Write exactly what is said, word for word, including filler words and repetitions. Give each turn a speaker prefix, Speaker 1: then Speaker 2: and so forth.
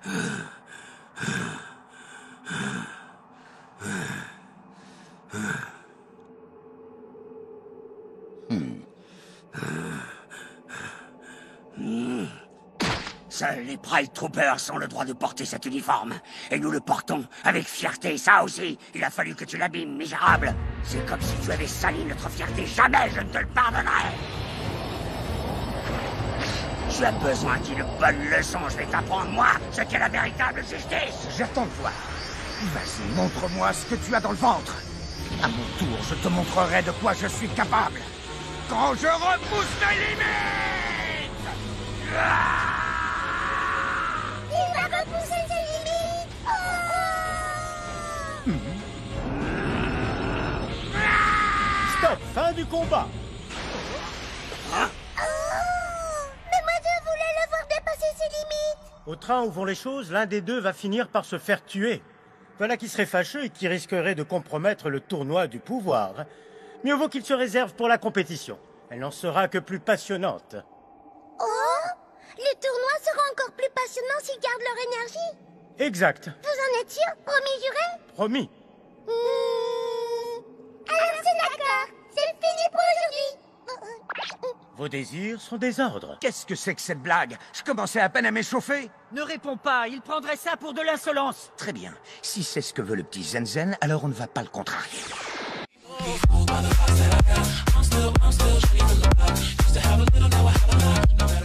Speaker 1: Seuls les Pride Troopers ont le droit de porter cet uniforme. Et nous le portons avec fierté, ça aussi. Il a fallu que tu l'abîmes, misérable. C'est comme si tu avais sali notre fierté. Jamais je ne te le pardonnerai. Tu as besoin d'une bonne leçon. Je vais t'apprendre, moi, ce qu'est la véritable justice.
Speaker 2: J'attends de voir. Vas-y, montre-moi ce que tu as dans le ventre. À mon tour, je te montrerai de quoi je suis capable. Quand je repousse les limites ah
Speaker 3: Il va repousser ses limites. Oh
Speaker 4: mmh. Stop, fin du combat.
Speaker 3: Hein? Oh mais moi je voulais le voir dépasser ses limites.
Speaker 4: Au train où vont les choses, l'un des deux va finir par se faire tuer. Voilà qui serait fâcheux et qui risquerait de compromettre le tournoi du pouvoir. Mieux vaut qu'il se réserve pour la compétition. Elle n'en sera que plus passionnante.
Speaker 3: Oh, le tournoi sera encore plus passionnant s'ils gardent leur énergie.
Speaker 4: Exact.
Speaker 3: Vous en êtes sûr? Promis juré?
Speaker 4: Promis.
Speaker 3: Mmh. Alors c'est d'accord. C'est fini pour aujourd'hui.
Speaker 4: Vos désirs sont des ordres.
Speaker 2: Qu'est-ce que c'est que cette blague? Je commençais à peine à m'échauffer.
Speaker 5: Ne réponds pas, il prendrait ça pour de l'insolence.
Speaker 2: Très bien. Si c'est ce que veut le petit Zenzen, alors on ne va pas le contrarier. I'm still, I'm still,